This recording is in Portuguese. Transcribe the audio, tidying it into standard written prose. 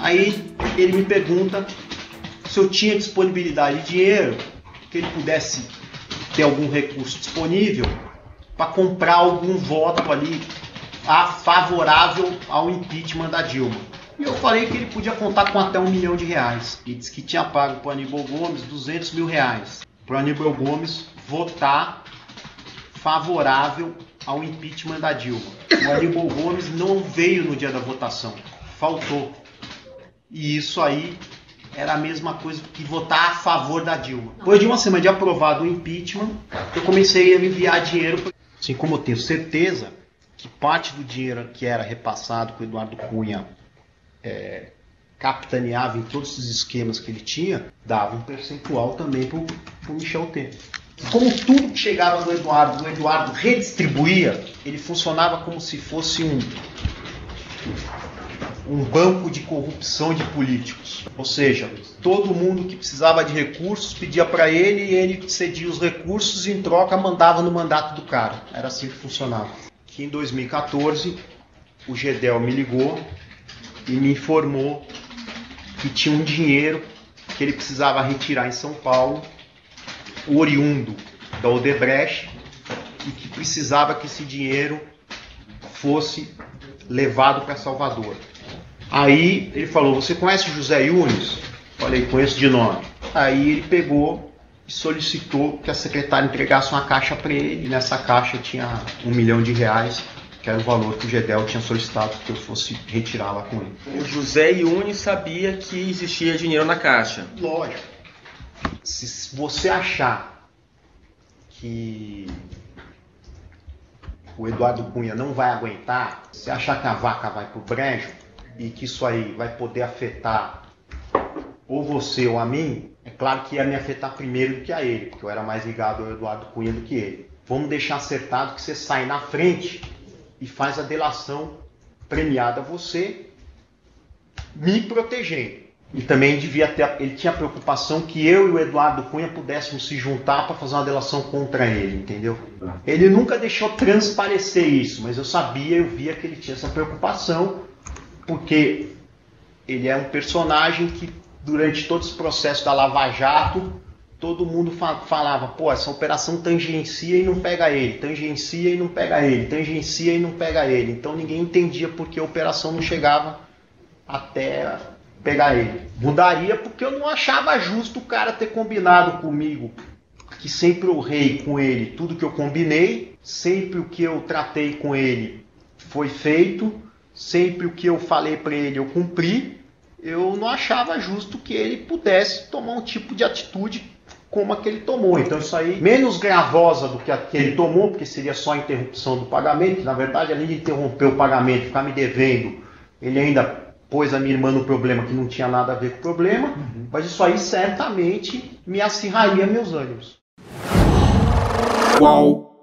Aí ele me pergunta se eu tinha disponibilidade de dinheiro, que ele pudesse ter algum recurso disponível para comprar algum voto ali favorável ao impeachment da Dilma. E eu falei que ele podia contar com até R$1 milhão. E disse que tinha pago para o Aníbal Gomes R$200 mil. Para o Aníbal Gomes votar favorável ao impeachment da Dilma. O Aníbal Gomes não veio no dia da votação. Faltou. E isso aí era a mesma coisa que votar a favor da Dilma. Depois de uma semana de aprovado o impeachment, eu comecei a enviar dinheiro. Assim como eu tenho certeza que parte do dinheiro que era repassado com o Eduardo Cunha capitaneava em todos os esquemas que ele tinha, dava um percentual também para o Michel Temer. Como tudo que chegava do Eduardo redistribuía, ele funcionava como se fosse um banco de corrupção de políticos. Ou seja, todo mundo que precisava de recursos pedia para ele e ele cedia os recursos e em troca mandava no mandato do cara. Era assim que funcionava. Que em 2014 o Gedel me ligou e me informou que tinha um dinheiro que ele precisava retirar em São Paulo, oriundo da Odebrecht, e que precisava que esse dinheiro fosse levado para Salvador. Aí ele falou: você conhece o José Yunes? Falei: conheço de nome. Aí ele pegou e solicitou que a secretária entregasse uma caixa para ele, e nessa caixa tinha R$1 milhão, que era o valor que o Gedel tinha solicitado que eu fosse retirar lá com ele. O José Yunes sabia que existia dinheiro na caixa? Lógico. Se você achar que o Eduardo Cunha não vai aguentar, se achar que a vaca vai pro brejo e que isso aí vai poder afetar ou você ou a mim, é claro que ia me afetar primeiro do que a ele, porque eu era mais ligado ao Eduardo Cunha do que ele. Vamos deixar acertado que você sai na frente e faz a delação premiada a você, me protegendo. E também ele tinha a preocupação que eu e o Eduardo Cunha pudéssemos se juntar para fazer uma delação contra ele, entendeu? Ele nunca deixou transparecer isso, mas eu via que ele tinha essa preocupação, porque ele é um personagem que durante todo esse processo da Lava Jato, todo mundo falava: pô, essa operação tangencia e não pega ele, tangencia e não pega ele, tangencia e não pega ele. Então ninguém entendia por que a operação não chegava até pegar ele. Mudaria porque eu não achava justo o cara ter combinado comigo, que sempre honrei com ele tudo que eu combinei, sempre o que eu tratei com ele foi feito, sempre o que eu falei para ele eu cumpri. Eu não achava justo que ele pudesse tomar um tipo de atitude como a que ele tomou. Então isso aí, menos gravosa do que a que ele tomou, porque seria só a interrupção do pagamento, que na verdade, além de interromper o pagamento, ficar me devendo, ele ainda pôs a minha irmã no problema que não tinha nada a ver com o problema, mas isso aí certamente me acirraria meus ânimos. Qual?